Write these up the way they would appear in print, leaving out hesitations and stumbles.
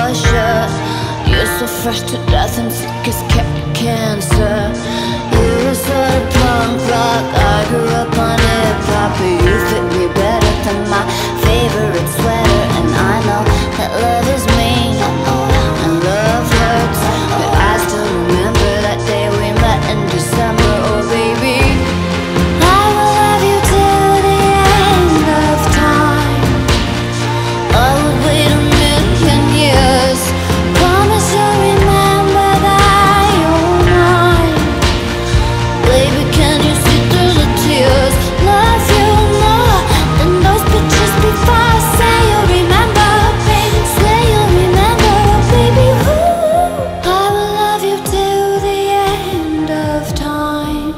your shirt. You're so fresh to death and sick as cancer. You're a sort of punk rock, I grew up on hip-hop, but you fit me better than my favorite sweater. And I know that love is mean and love hurts, but I still remember that day we met in December. Oh baby, I will love you till the end of time. I would wait a million years. Promise you'll remember that you're mine. Baby, can you see through the tears? Love you more than those pictures before. Say you'll remember, baby. Say you'll remember, baby. Ooh, I will love you till the end of time.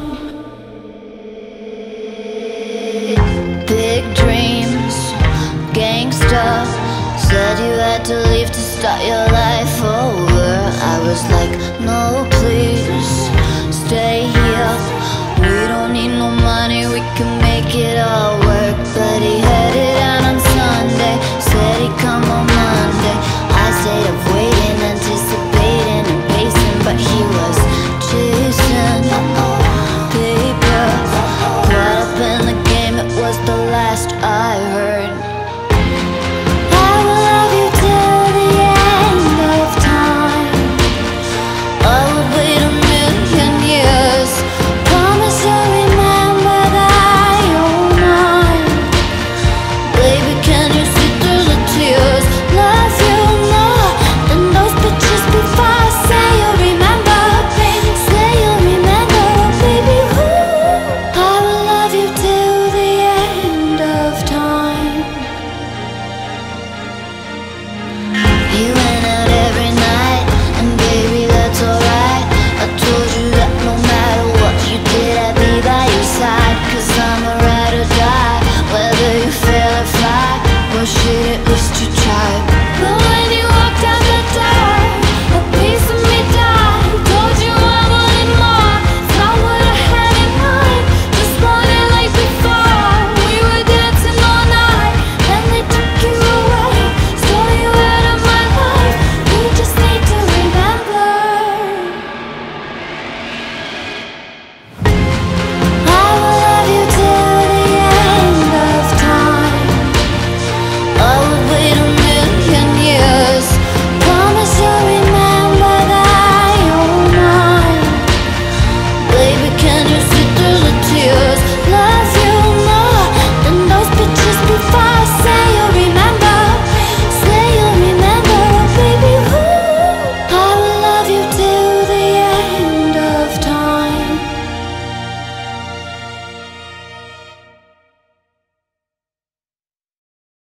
Big dreams, gangsta. Said you had to leave to start your life over. I was like, no please, stay here. We don't need no money, we can make it all work. But he headed out on Sunday, said he'd come on Monday. I stayed up waiting, anticipating and pacing, but he was chasing paper. Caught up in the game, it was the last I heard. I will love you till the end of time. I would wait a million years. Promise you'll remember that you're mine. Baby, can you see through the tears? Love you more than those pictures before. Say you'll remember, baby. Say you'll remember, baby. Ooh, I will love you till the end of time. You